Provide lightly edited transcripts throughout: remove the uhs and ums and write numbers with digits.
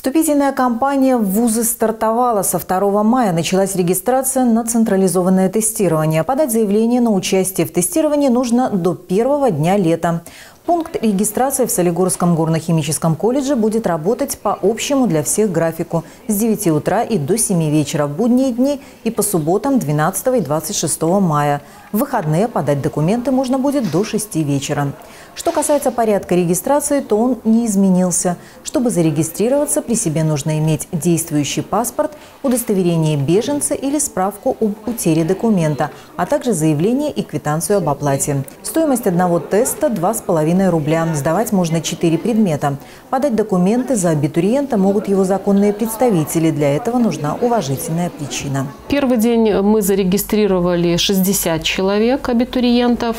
Вступительная кампания в вузы стартовала. Со 2 мая началась регистрация на централизованное тестирование. Подать заявление на участие в тестировании нужно до первого дня лета. Пункт регистрации в Солигорском горно-химическом колледже будет работать по общему для всех графику с 9 утра и до 7 вечера в будние дни и по субботам 12 и 26 мая. В выходные подать документы можно будет до 6 вечера. Что касается порядка регистрации, то он не изменился. Чтобы зарегистрироваться, при себе нужно иметь действующий паспорт, удостоверение беженца или справку об утере документа, а также заявление и квитанцию об оплате. Стоимость одного теста – 2,5 рубля. Сдавать можно 4 предмета. Подать документы за абитуриента могут его законные представители. Для этого нужна уважительная причина. Первый день мы зарегистрировали 60 человек абитуриентов.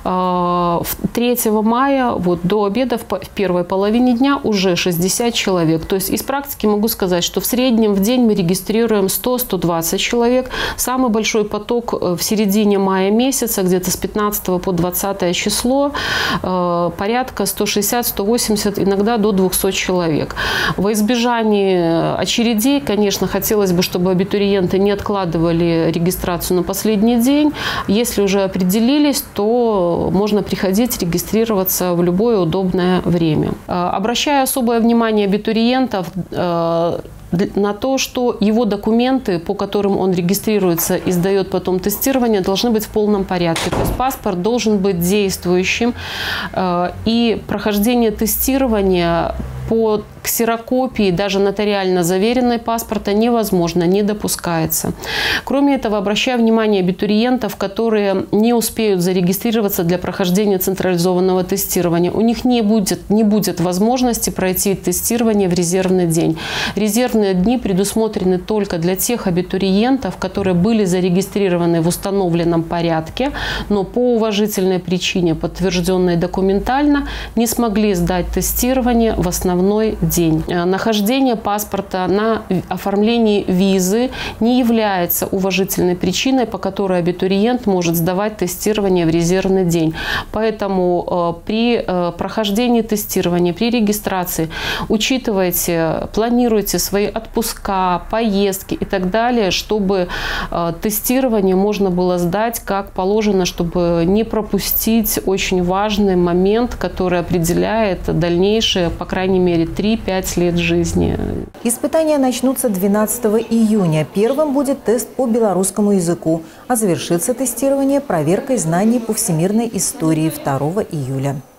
3 мая до обеда в первой половине дня уже 60 человек. То есть из практики могу сказать, что в среднем в день мы регистрируем 100-120 человек. Самый большой поток в середине мая месяца, где-то с 15 по 20 число, порядка 160-180, иногда до 200 человек. Во избежание очередей, конечно, хотелось бы, чтобы абитуриенты не откладывали регистрацию на последний день. Если уже определились, то можно приходить регистрироваться в любое удобное время. Обращаю особое внимание абитуриентов на то, что его документы, по которым он регистрируется и сдает потом тестирование, должны быть в полном порядке. То есть паспорт должен быть действующим, и прохождение тестирования по ксерокопии, даже нотариально заверенной паспорта невозможно, не допускается. Кроме этого, обращаю внимание абитуриентов, которые не успеют зарегистрироваться для прохождения централизованного тестирования. У них не будет возможности пройти тестирование в резервный день. Резервные дни предусмотрены только для тех абитуриентов, которые были зарегистрированы в установленном порядке, но по уважительной причине, подтвержденной документально, не смогли сдать тестирование в основной день. Нахождение паспорта на оформлении визы не является уважительной причиной, по которой абитуриент может сдавать тестирование в резервный день. Поэтому при прохождении тестирования, при регистрации учитывайте, планируйте свои отпуска, поездки и так далее, чтобы тестирование можно было сдать как положено, чтобы не пропустить очень важный момент, который определяет дальнейшее, по крайней мере, 3-5 лет жизни. Испытания начнутся 12 июня. Первым будет тест по белорусскому языку, а завершится тестирование проверкой знаний по всемирной истории 2 июля.